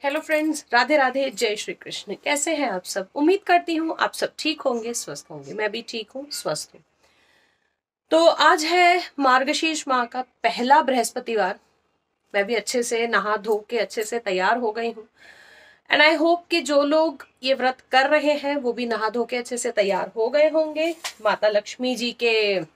Hello friends, Radhe Radhe, जय श्री कृष्ण। कैसे हैं आप सब? उम्मीद करती हूँ आप सब ठीक होंगे, स्वस्थ होंगे। मैं भी ठीक हूँ, स्वस्थ हूँ। तो आज है मार्गशीर्ष माह का पहला बृहस्पतिवार। मैं भी अच्छे से नहा धो के अच्छे से तैयार हो गई हूँ। एंड आई होप कि जो लोग ये व्रत कर रहे हैं वो भी नहा धो के अच्छे से तैयार हो गए होंगे माता लक्ष्मी जी के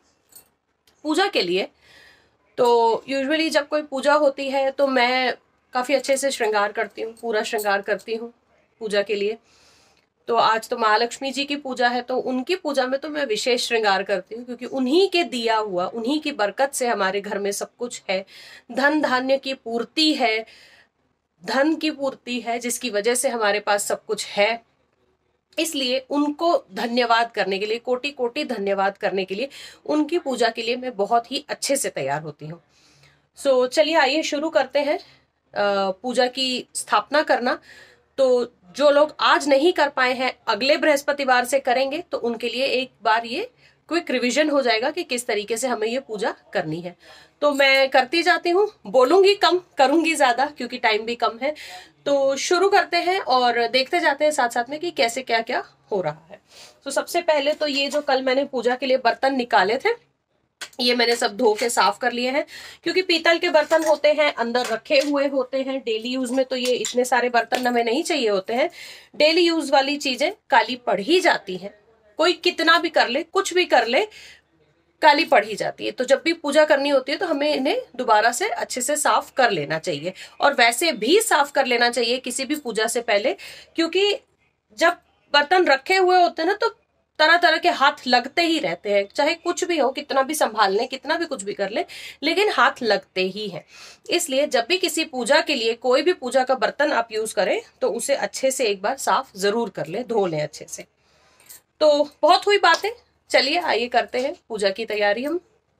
पूजा के लिए। तो यूजुअली जब कोई पूजा होती है तो मैं काफी अच्छे से श्रृंगार करती हूँ, पूरा श्रृंगार करती हूँ पूजा के लिए। तो आज तो महालक्ष्मी जी की पूजा है, तो उनकी पूजा में तो मैं विशेष श्रृंगार करती हूँ, क्योंकि उन्हीं के दिया हुआ, उन्हीं की बरकत से हमारे घर में सब कुछ है। धन धान्य की पूर्ति है, धन की पूर्ति है, जिसकी वजह से हमारे पास सब कुछ है। इसलिए उनको धन्यवाद करने के लिए, कोटि कोटि धन्यवाद करने के लिए, उनकी पूजा के लिए मैं बहुत ही अच्छे से तैयार होती हूँ। सो चलिए आइए शुरू करते हैं पूजा की स्थापना करना। तो जो लोग आज नहीं कर पाए हैं, अगले बृहस्पतिवार से करेंगे, तो उनके लिए एक बार ये क्विक रिवीजन हो जाएगा कि किस तरीके से हमें ये पूजा करनी है। तो मैं करती जाती हूँ, बोलूंगी कम, करूंगी ज्यादा, क्योंकि टाइम भी कम है। तो शुरू करते हैं और देखते जाते हैं साथ साथ में कि कैसे क्या क्या हो रहा है। तो सबसे पहले तो ये जो कल मैंने पूजा के लिए बर्तन निकाले थे, ये मैंने सब धो के साफ कर लिए हैं, क्योंकि पीतल के बर्तन होते हैं, अंदर रखे हुए होते हैं। डेली यूज में तो ये इतने सारे बर्तन हमें नहीं चाहिए होते हैं। डेली यूज वाली चीजें काली पड़ ही जाती हैं। कोई कितना भी कर ले, कुछ भी कर ले, काली पड़ ही जाती है। तो जब भी पूजा करनी होती है तो हमें इन्हें दोबारा से अच्छे से साफ कर लेना चाहिए। और वैसे भी साफ कर लेना चाहिए किसी भी पूजा से पहले, क्योंकि जब बर्तन रखे हुए होते हैं ना, तो तरह तरह के हाथ लगते ही रहते हैं। चाहे कुछ भी हो, कितना भी संभाल लें, कितना भी कुछ भी कर लें, लेकिन हाथ लगते ही हैं। इसलिए जब भी किसी पूजा के लिए कोई भी पूजा का बर्तन आप यूज करें तो उसे अच्छे से एक बार साफ जरूर कर लें, धो लें अच्छे से। तो बहुत हुई बातें, चलिए आइए करते हैं पूजा की तैयारी हम।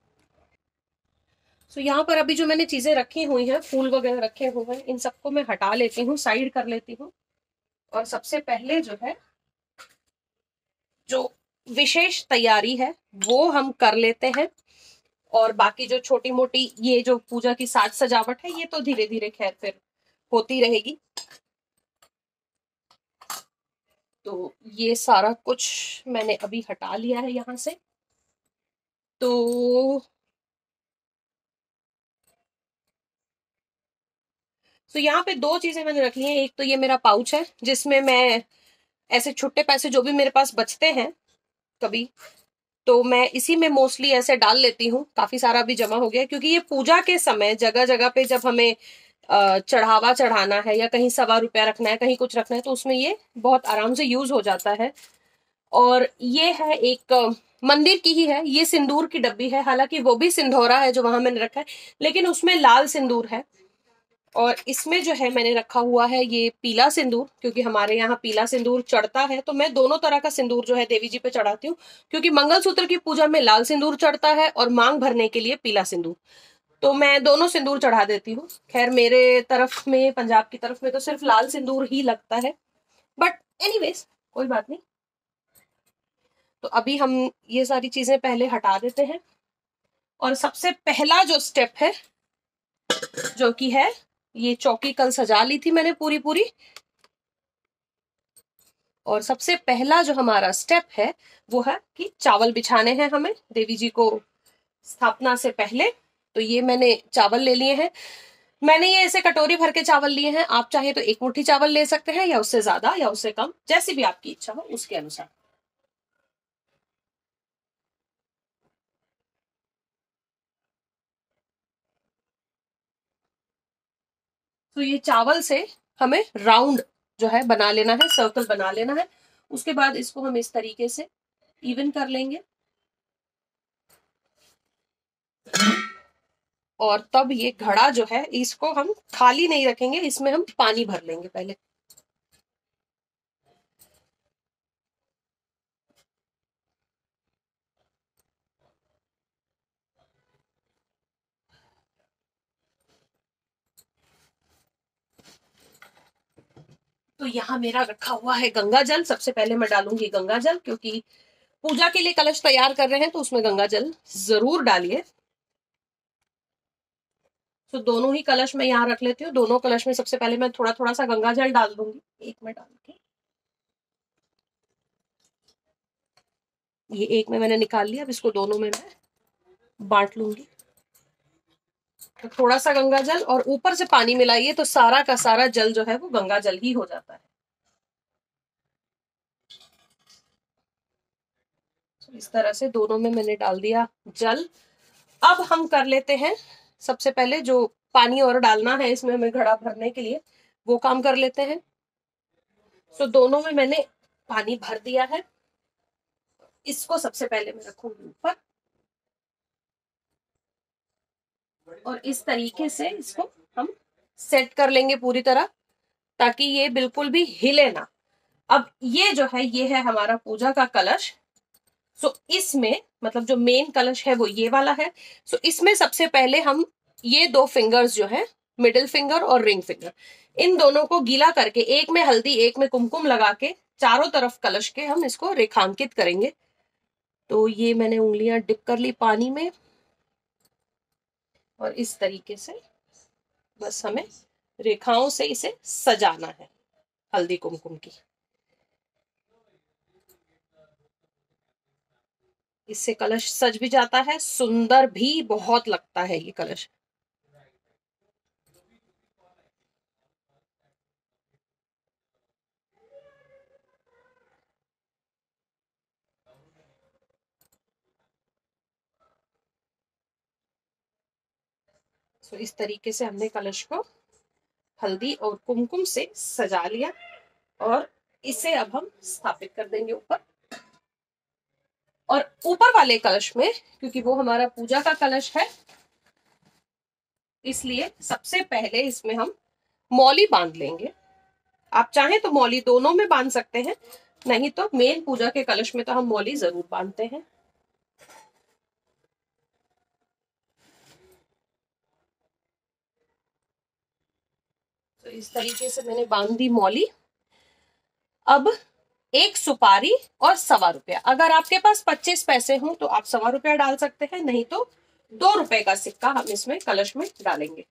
तो यहाँ पर अभी जो मैंने चीजें रखी हुई हैं, फूल वगैरह रखे हुए हैं, इन सबको मैं हटा लेती हूँ, साइड कर लेती हूँ। और सबसे पहले जो है, जो विशेष तैयारी है वो हम कर लेते हैं। और बाकी जो छोटी मोटी ये जो पूजा की साज सजावट है, ये तो धीरे धीरे खैर फिर होती रहेगी। तो ये सारा कुछ मैंने अभी हटा लिया है यहाँ से। तो यहाँ पे दो चीजें मैंने रख ली हैं। एक तो ये मेरा पाउच है, जिसमें मैं ऐसे छुट्टे पैसे जो भी मेरे पास बचते हैं कभी, तो मैं इसी में मोस्टली ऐसे डाल लेती हूँ। काफी सारा भी जमा हो गया, क्योंकि ये पूजा के समय जगह जगह पे जब हमें चढ़ावा चढ़ाना है या कहीं ₹1 रखना है, कहीं कुछ रखना है, तो उसमें ये बहुत आराम से यूज हो जाता है। और ये है एक मंदिर की ही है, ये सिंदूर की डब्बी है। हालांकि वो भी सिंधौरा है जो वहां मैंने रखा है, लेकिन उसमें लाल सिंदूर है। और इसमें जो है मैंने रखा हुआ है ये पीला सिंदूर, क्योंकि हमारे यहाँ पीला सिंदूर चढ़ता है। तो मैं दोनों तरह का सिंदूर जो है देवी जी पे चढ़ाती हूँ, क्योंकि मंगलसूत्र की पूजा में लाल सिंदूर चढ़ता है और मांग भरने के लिए पीला सिंदूर। तो मैं दोनों सिंदूर चढ़ा देती हूँ। खैर मेरे तरफ में, पंजाब की तरफ में, तो सिर्फ लाल सिंदूर ही लगता है, बट एनीवेज कोई बात नहीं। तो अभी हम ये सारी चीजें पहले हटा देते हैं। और सबसे पहला जो स्टेप है, जो कि है, ये चौकी कल सजा ली थी मैंने पूरी पूरी। और सबसे पहला जो हमारा स्टेप है वो है कि चावल बिछाने हैं हमें देवी जी को स्थापना से पहले। तो ये मैंने चावल ले लिए हैं। मैंने ये ऐसे कटोरी भर के चावल लिए हैं। आप चाहे तो एक मुट्ठी चावल ले सकते हैं, या उससे ज्यादा या उससे कम, जैसी भी आपकी इच्छा हो उसके अनुसार। तो ये चावल से हमें राउंड जो है बना लेना है, सर्कल बना लेना है। उसके बाद इसको हम इस तरीके से इवन कर लेंगे। और तब ये घड़ा जो है, इसको हम खाली नहीं रखेंगे, इसमें हम पानी भर लेंगे पहले। तो यहाँ मेरा रखा हुआ है गंगा जल। सबसे पहले मैं डालूंगी गंगा जल, क्योंकि पूजा के लिए कलश तैयार कर रहे हैं तो उसमें गंगा जल जरूर डालिए। तो दोनों ही कलश मैं यहाँ रख लेती हूँ। दोनों कलश में सबसे पहले मैं थोड़ा थोड़ा सा गंगा जल डाल दूंगी, एक में डाल के। ये एक में मैंने निकाल लिया, अब इसको दोनों में मैं बांट लूंगी। तो थोड़ा सा गंगा जल और ऊपर से पानी मिलाइए तो सारा का सारा जल जो है वो गंगा जल ही हो जाता है। तो इस तरह से दोनों में मैंने डाल दिया जल। अब हम कर लेते हैं सबसे पहले जो पानी और डालना है इसमें हमें घड़ा भरने के लिए, वो काम कर लेते हैं। तो दोनों में मैंने पानी भर दिया है। इसको सबसे पहले मैं रखूंगी ऊपर और इस तरीके से इसको हम सेट कर लेंगे पूरी तरह, ताकि ये बिल्कुल भी हिले ना। अब ये जो है ये है हमारा पूजा का कलश। सो इसमें मतलब जो मेन कलश है वो ये वाला है। सो इसमें सबसे पहले हम ये दो फिंगर्स जो है, मिडिल फिंगर और रिंग फिंगर, इन दोनों को गीला करके एक में हल्दी एक में कुमकुम लगा के चारों तरफ कलश के हम इसको रेखांकित करेंगे। तो ये मैंने उंगलियां डिप कर ली पानी में और इस तरीके से बस हमें रेखाओं से इसे सजाना है हल्दी कुमकुम की। इससे कलश सज भी जाता है, सुंदर भी बहुत लगता है ये कलश। सो इस तरीके से हमने कलश को हल्दी और कुमकुम से सजा लिया और इसे अब हम स्थापित कर देंगे ऊपर। और ऊपर वाले कलश में, क्योंकि वो हमारा पूजा का कलश है, इसलिए सबसे पहले इसमें हम मौली बांध लेंगे। आप चाहें तो मौली दोनों में बांध सकते हैं, नहीं तो मेन पूजा के कलश में तो हम मौली जरूर बांधते हैं। तो इस तरीके से मैंने बांध दी मौली। अब एक सुपारी और ₹1.25, अगर आपके पास 25 पैसे हो तो आप ₹1.25 डाल सकते हैं, नहीं तो ₹2 का सिक्का हम इसमें कलश में डालेंगे।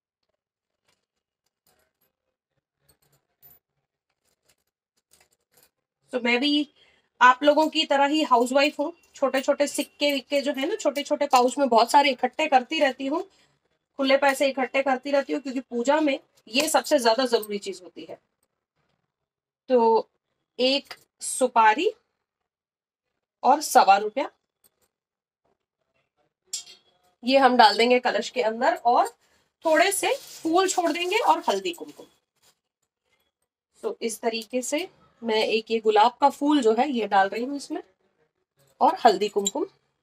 तो मैं भी आप लोगों की तरह ही हाउसवाइफ हूँ। छोटे छोटे सिक्के विक्के जो है ना, छोटे छोटे पाउच में बहुत सारे इकट्ठे करती रहती हूँ, खुले पैसे इकट्ठे करती रहती हूँ, क्योंकि पूजा में ये सबसे ज्यादा जरूरी चीज होती है। तो एक सुपारी और ₹1.25 ये हम डाल देंगे कलश के अंदर और थोड़े से फूल छोड़ देंगे और हल्दी कुमकुम। तो इस तरीके से मैं एक ये गुलाब का फूल जो है ये डाल रही हूँ इसमें और हल्दी कुमकुम।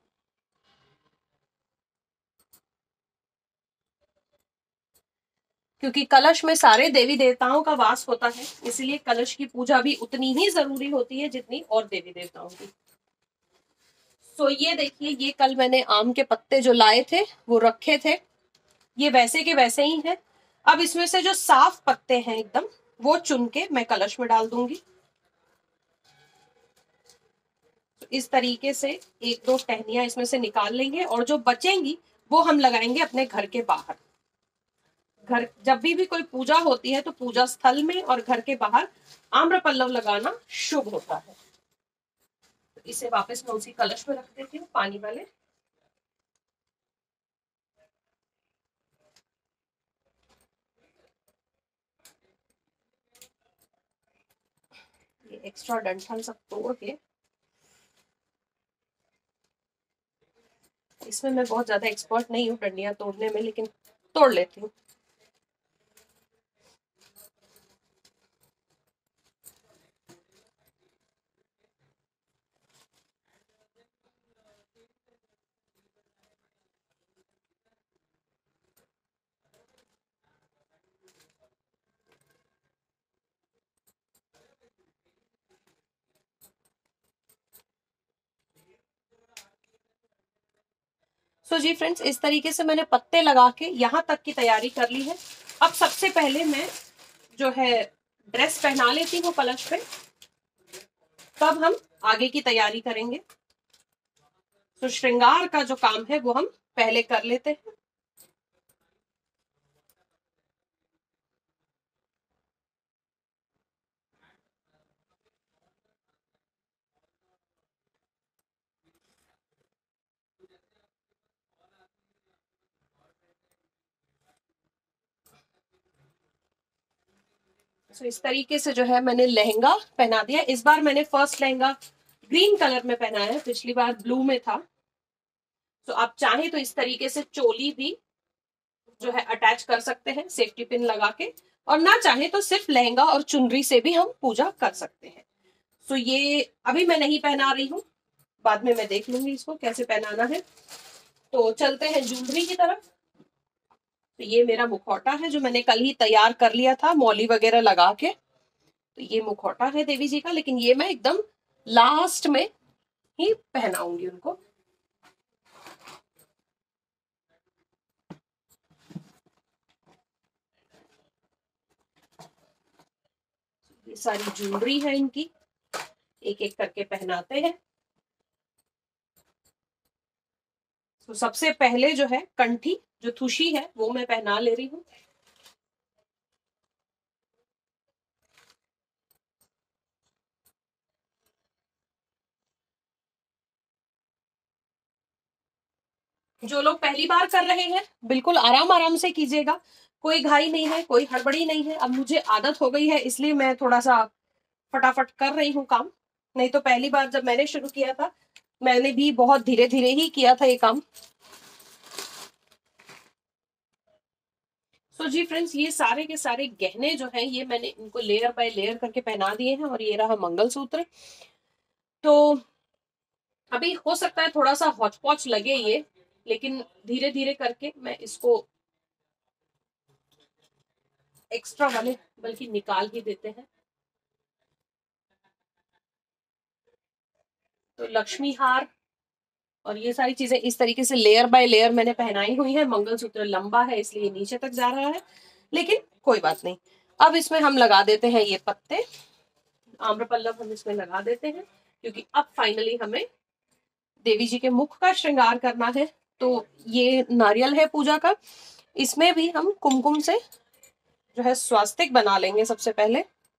क्योंकि कलश में सारे देवी देवताओं का वास होता है, इसलिए कलश की पूजा भी उतनी ही जरूरी होती है जितनी और देवी देवताओं की। तो ये देखिए, ये कल मैंने आम के पत्ते जो लाए थे वो रखे थे, ये वैसे के वैसे ही हैं। अब इसमें से जो साफ पत्ते हैं एकदम, वो चुन के मैं कलश में डाल दूंगी। तो इस तरीके से एक दो टहनियां इसमें से निकाल लेंगे और जो बचेंगी वो हम लगाएंगे अपने घर के बाहर। घर जब भी कोई पूजा होती है तो पूजा स्थल में और घर के बाहर आम्र पल्लव लगाना शुभ होता है। तो इसे वापस मैं उसी कलश में रख देती हूँ पानी वाले। ये एक्स्ट्रा डंठल सब तोड़ के, इसमें मैं बहुत ज्यादा एक्सपर्ट नहीं हूँ डंडियां तोड़ने में, लेकिन तोड़ लेती हूँ। सो जी फ्रेंड्स, इस तरीके से मैंने पत्ते लगा के यहाँ तक की तैयारी कर ली है। अब सबसे पहले मैं जो है ड्रेस पहना लेती हूँ कलश पे, तब हम आगे की तैयारी करेंगे। तो श्रृंगार का जो काम है वो हम पहले कर लेते हैं। तो इस तरीके से जो है मैंने लहंगा पहना दिया। इस बार मैंने फर्स्ट लहंगा ग्रीन कलर में पहना है, पिछली बार ब्लू में था। तो आप चाहें तो इस तरीके से चोली भी जो है अटैच कर सकते हैं सेफ्टी पिन लगा के, और ना चाहे तो सिर्फ लहंगा और चुनरी से भी हम पूजा कर सकते हैं। तो ये अभी मैं नहीं पहना रही हूँ, बाद में मैं देख लूंगी इसको कैसे पहनाना है। तो चलते हैं ज्वेलरी की तरफ। तो ये मेरा मुखौटा है जो मैंने कल ही तैयार कर लिया था मौली वगैरह लगा के। तो ये मुखौटा है देवी जी का, लेकिन ये मैं एकदम लास्ट में ही पहनाऊंगी उनको। ये सारी ज्वेलरी है इनकी, एक एक करके पहनाते हैं। तो सबसे पहले जो है कंठी, जो थुशी है, वो मैं पहना ले रही हूँ। जो लोग पहली बार कर रहे हैं बिल्कुल आराम आराम से कीजिएगा, कोई घाई नहीं है, कोई हड़बड़ी नहीं है। अब मुझे आदत हो गई है इसलिए मैं थोड़ा सा फटाफट कर रही हूँ काम, नहीं तो पहली बार जब मैंने शुरू किया था मैंने भी बहुत धीरे धीरे ही किया था ये काम। सो जी फ्रेंड्स, ये सारे के सारे गहने जो हैं ये मैंने इनको लेयर बाय लेयर करके पहना दिए हैं, और ये रहा मंगलसूत्र। तो अभी हो सकता है थोड़ा सा हौच पौच लगे ये, लेकिन धीरे धीरे करके मैं इसको एक्स्ट्रा वाले बल्कि निकाल ही देते हैं। तो लक्ष्मी हार और ये सारी चीजें इस तरीके से लेयर बाय लेयर मैंने पहनाई हुई है। मंगलसूत्र लंबा है इसलिए नीचे तक जा रहा है, लेकिन कोई बात नहीं। अब इसमें हम लगा देते हैं ये पत्ते, आम्रपल्लव हम इसमें लगा देते हैं, क्योंकि अब फाइनली हमें देवी जी के मुख का श्रृंगार करना है। तो ये नारियल है पूजा का, इसमें भी हम कुमकुम से जो है स्वास्तिक बना लेंगे सबसे पहले।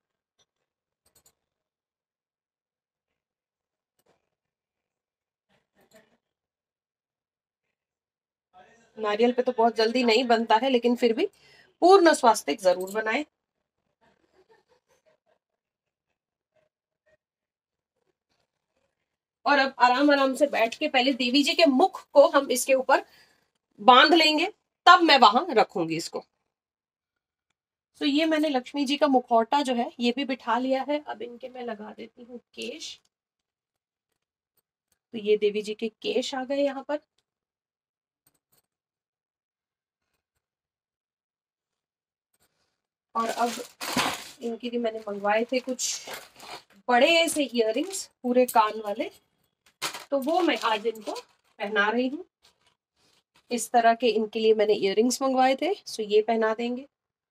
नारियल पे तो बहुत जल्दी नहीं बनता है, लेकिन फिर भी पूर्ण स्वास्तिक जरूर बनाएं। और अब आराम आराम से बैठ के पहले देवी जी के मुख को हम इसके ऊपर बांध लेंगे, तब मैं वहां रखूंगी इसको। तो ये मैंने लक्ष्मी जी का मुखौटा जो है ये भी बिठा लिया है। अब इनके मैं लगा देती हूँ केश। तो ये देवी जी के केश आ गए यहाँ पर। और अब इनके लिए मैंने मंगवाए थे कुछ बड़े से इयररिंग्स पूरे कान वाले, तो वो मैं आज इनको पहना रही हूँ। इस तरह के इनके लिए मैंने इयररिंग्स मंगवाए थे, सो ये पहना देंगे।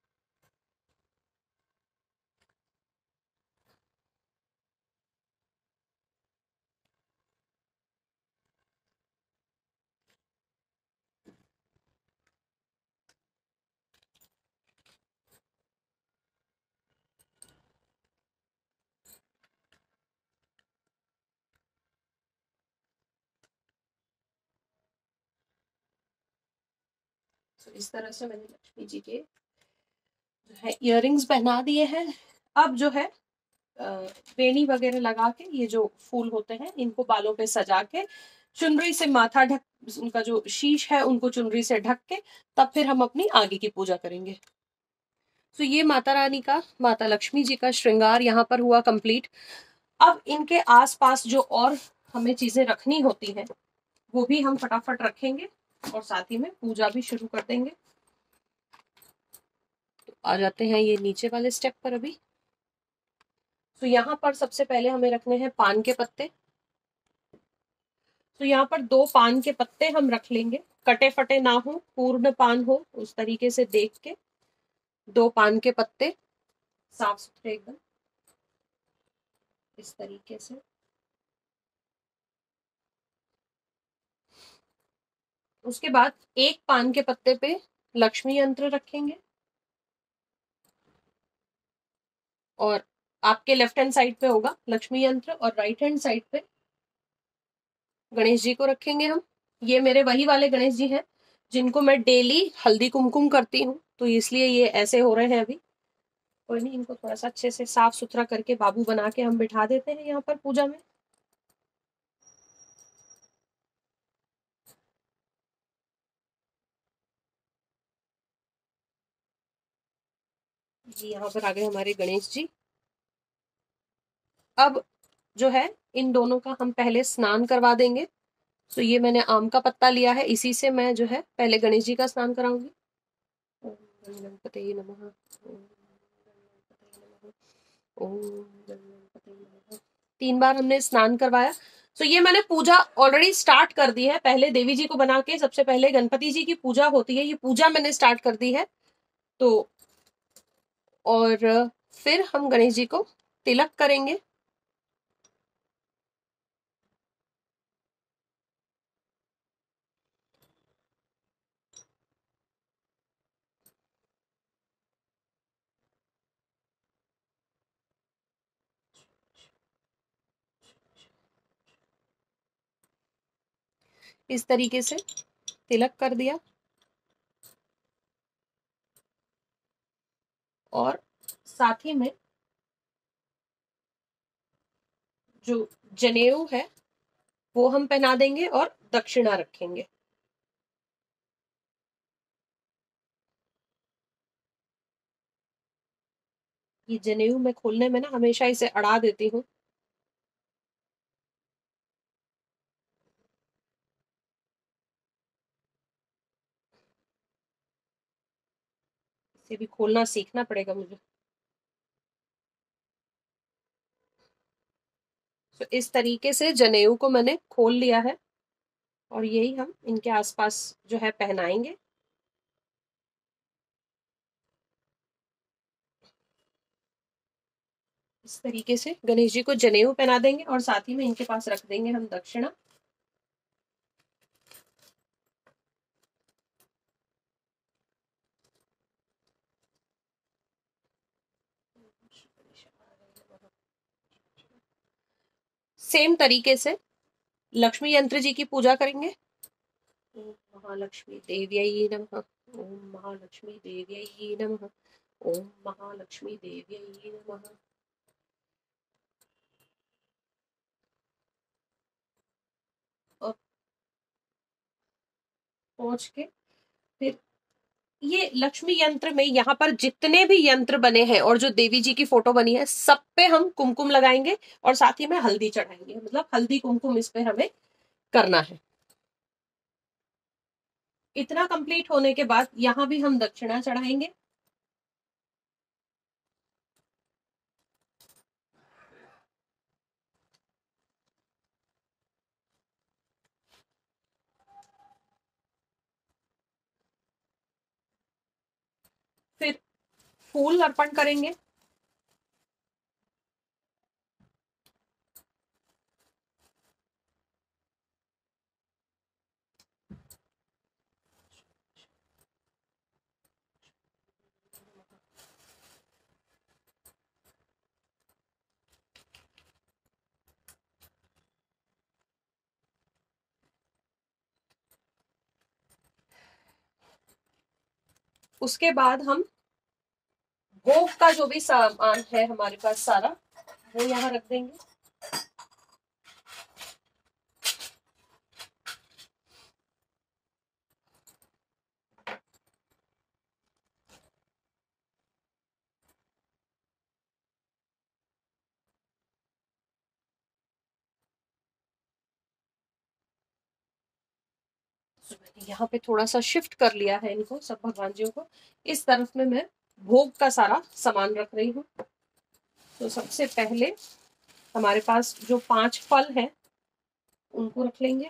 तो इस तरह से मैंने लक्ष्मी जी के जो है इयररिंग्स पहना दिए हैं। अब जो है वेणी वगैरह लगा के, ये जो फूल होते हैं इनको बालों पे सजा के, चुनरी से माथा ढक, उनका जो शीश है उनको चुनरी से ढक के, तब फिर हम अपनी आगे की पूजा करेंगे। तो ये माता रानी का, माता लक्ष्मी जी का श्रृंगार यहाँ पर हुआ कंप्लीट। अब इनके आसपास जो और हमें चीजें रखनी होती हैं वो भी हम फटाफट रखेंगे, और साथ ही में पूजा भी शुरू कर देंगे। तो आ जाते हैं ये नीचे वाले स्टेप पर अभी। तो यहाँ पर सबसे पहले हमें रखने हैं पान के पत्ते। तो यहाँ पर 2 पान के पत्ते हम रख लेंगे, कटे फटे ना हो, पूर्ण पान हो, उस तरीके से देख के 2 पान के पत्ते साफ सुथरे एकदम इस तरीके से। उसके बाद 1 पान के पत्ते पे लक्ष्मी यंत्र रखेंगे, और आपके लेफ्ट हैंड साइड पे होगा लक्ष्मी यंत्र, और राइट हैंड साइड पे गणेश जी को रखेंगे हम। ये मेरे वही वाले गणेश जी हैं जिनको मैं डेली हल्दी कुमकुम करती हूँ, तो इसलिए ये ऐसे हो रहे हैं अभी। कोई नहीं, इनको थोड़ा सा अच्छे से साफ सुथरा करके बाबू बना के हम बिठा देते हैं यहाँ पर पूजा में। जी यहाँ पर आ गए हमारे गणेश जी। अब जो है इन दोनों का हम पहले स्नान करवा देंगे। तो ये मैंने आम का पत्ता लिया है, इसी से मैं जो है पहले गणेश जी का स्नान कराऊंगी। ओम गणपतये नमः, ओम गणपतये नमः, ओम गणपतये नमः। 3 बार हमने स्नान करवाया। तो ये मैंने पूजा ऑलरेडी स्टार्ट कर दी है। पहले देवी जी को बना के सबसे पहले गणपति जी की पूजा होती है, ये पूजा मैंने स्टार्ट कर दी है। तो और फिर हम गणेश जी को तिलक करेंगे। इस तरीके से तिलक कर दिया और साथ ही में जो जनेऊ है वो हम पहना देंगे और दक्षिणा रखेंगे। ये जनेऊ मैं खोलने में ना हमेशा इसे अड़ा देती हूँ। इसे भी खोलना सीखना पड़ेगा मुझे। तो इस तरीके से जनेऊ को मैंने खोल लिया है और यही हम इनके आसपास जो है पहनाएंगे। इस तरीके से गणेश जी को जनेऊ पहना देंगे और साथ ही में इनके पास रख देंगे हम दक्षिणा। सेम तरीके से लक्ष्मी यंत्र जी की पूजा करेंगे। ओम महालक्ष्मी देव्यै नमः, ओम महालक्ष्मी देव्यै नमः, ओम महालक्ष्मी देव्यै नमः। पहुंच के फिर ये लक्ष्मी यंत्र में यहाँ पर जितने भी यंत्र बने हैं और जो देवी जी की फोटो बनी है सब पे हम कुमकुम लगाएंगे और साथ ही में हल्दी चढ़ाएंगे, मतलब हल्दी कुमकुम इस पे हमें करना है। इतना कंप्लीट होने के बाद यहाँ भी हम दक्षिणा चढ़ाएंगे। फिर फूल अर्पण करेंगे। उसके बाद हम भोग का जो भी सामान है हमारे पास सारा वो यहाँ रख देंगे। यहाँ पे थोड़ा सा शिफ्ट कर लिया है इनको, सब भगवान जी को। इस तरफ में मैं भोग का सारा सामान रख रही हूँ। तो सबसे पहले हमारे पास जो 5 फल हैं उनको रख लेंगे।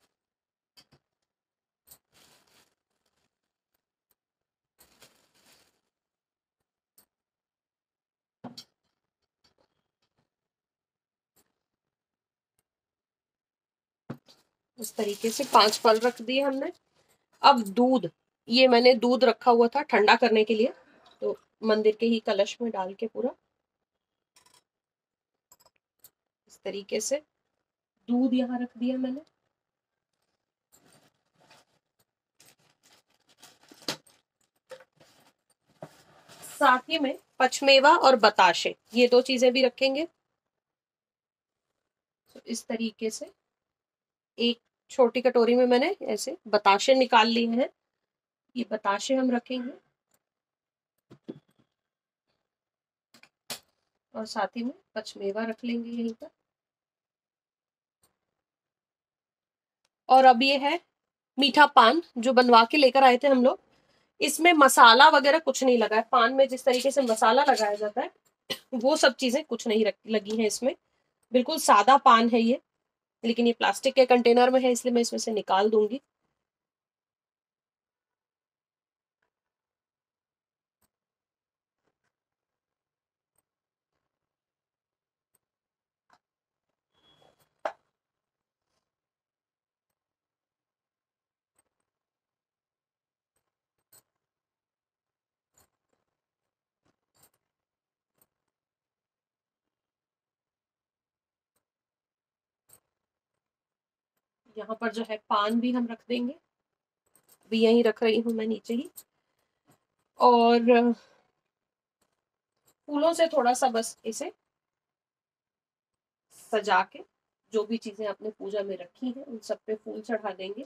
इस तरीके से 5 फल रख दिए हमने। अब दूध, ये मैंने दूध रखा हुआ था ठंडा करने के लिए, तो मंदिर के ही कलश में डाल के पूरा इस तरीके से दूध यहाँ रख दिया मैंने। साथ ही में पचमेवा और बताशे, ये दो चीजें भी रखेंगे। तो इस तरीके से एक छोटी कटोरी में मैंने ऐसे बताशे निकाल लिए हैं, ये बताशे हम रखेंगे और साथ ही में पचमेवा रख लेंगे यहीं पर। और अब ये है मीठा पान जो बनवा के लेकर आए थे हम लोग। इसमें मसाला वगैरह कुछ नहीं लगा है, पान में जिस तरीके से मसाला लगाया जाता है वो सब चीजें कुछ नहीं लगी हैं इसमें, बिल्कुल सादा पान है ये। लेकिन ये प्लास्टिक के कंटेनर में है इसलिए मैं इसमें से निकाल दूंगी। यहाँ पर जो है पान भी हम रख देंगे, अभी यहीं रख रही हूं मैं नीचे ही। और फूलों से थोड़ा सा बस इसे सजा के, जो भी चीजें आपने पूजा में रखी हैं उन सब पे फूल चढ़ा देंगे।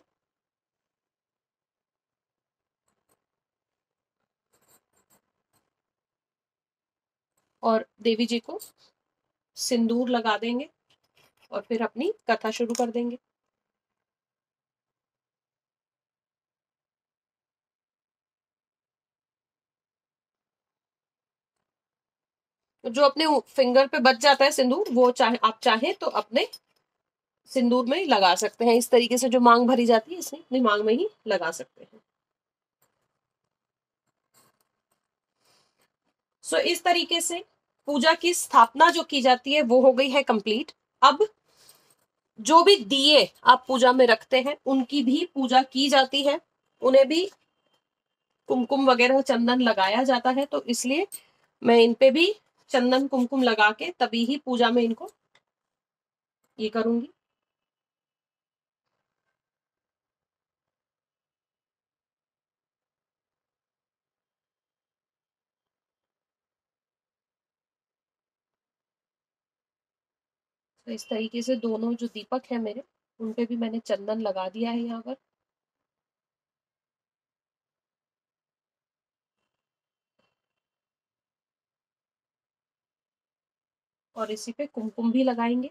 और देवी जी को सिंदूर लगा देंगे और फिर अपनी कथा शुरू कर देंगे। तो जो अपने फिंगर पे बच जाता है सिंदूर, वो आप चाहें तो अपने सिंदूर में लगा सकते हैं। इस तरीके से जो मांग भरी जाती है इसे अपनी मांग में ही लगा सकते हैं। सो इस तरीके से पूजा की स्थापना जो की जाती है वो हो गई है कंप्लीट। अब जो भी दिए आप पूजा में रखते हैं उनकी भी पूजा की जाती है, उन्हें भी कुमकुम वगैरह चंदन लगाया जाता है। तो इसलिए मैं इन पे भी चंदन कुमकुम लगा के तभी ही पूजा में इनको ये करूंगी। तो इस तरीके से दोनों जो दीपक है मेरे, उन पे भी मैंने चंदन लगा दिया है यहाँ पर। और इसी पे कुमकुम भी लगाएंगे।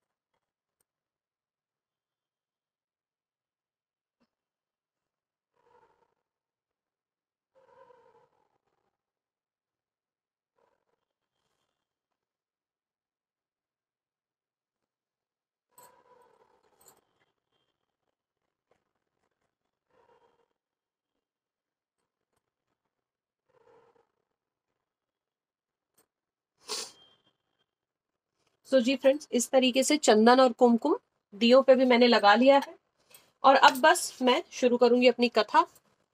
सो जी फ्रेंड्स, इस तरीके से चंदन और कुमकुम दियों पे भी मैंने लगा लिया है। और अब बस मैं शुरू करूंगी अपनी कथा।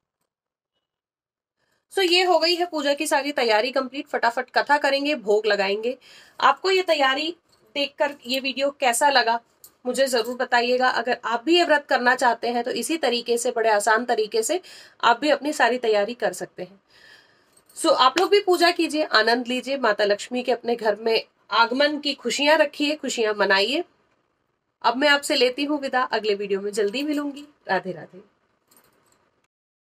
सो ये हो गई है पूजा की सारी तैयारी कंप्लीट। फटाफट कथा करेंगे, भोग लगाएंगे। आपको ये तैयारी देखकर ये वीडियो कैसा लगा मुझे जरूर बताइएगा। अगर आप भी ये व्रत करना चाहते हैं तो इसी तरीके से, बड़े आसान तरीके से आप भी अपनी सारी तैयारी कर सकते हैं। सो आप लोग भी पूजा कीजिए, आनंद लीजिए, माता लक्ष्मी के अपने घर में आगमन की खुशियां रखिए, खुशियां मनाइए। अब मैं आपसे लेती हूँ विदा, अगले वीडियो में जल्दी मिलूंगी। राधे राधे।